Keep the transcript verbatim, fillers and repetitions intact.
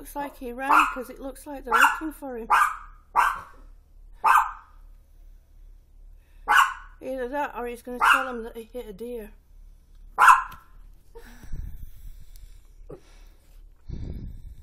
looks like he ran because it looks like they're looking for him. Either that or he's going to tell them that he hit a deer.